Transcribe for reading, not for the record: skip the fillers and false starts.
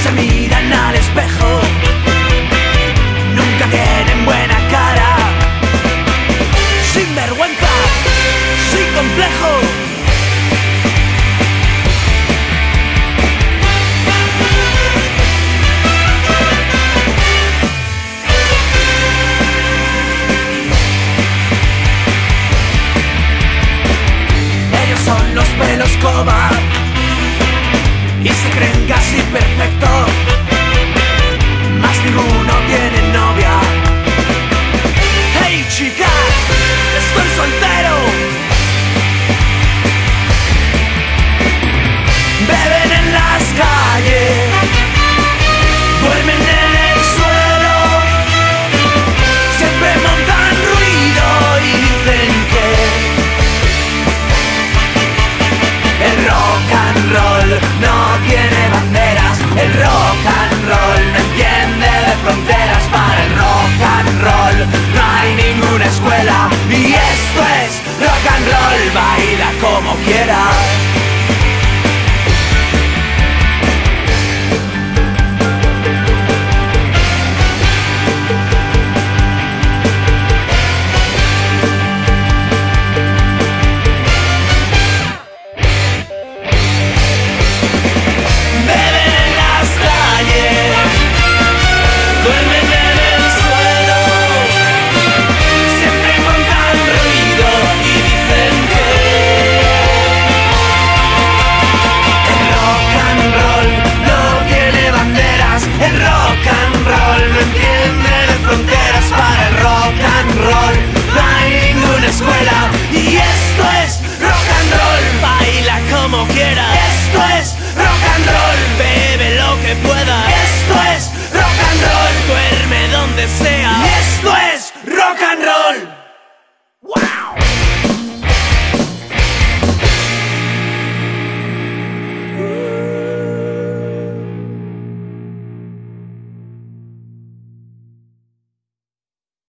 se miran al espejo, nunca tienen buena cara. Sin vergüenza, sin complejo. Ellos son los pelos coba y se creen casi perfectos, más ninguno tiene novia. Hey chicas, estoy soltero. Beben en las calles.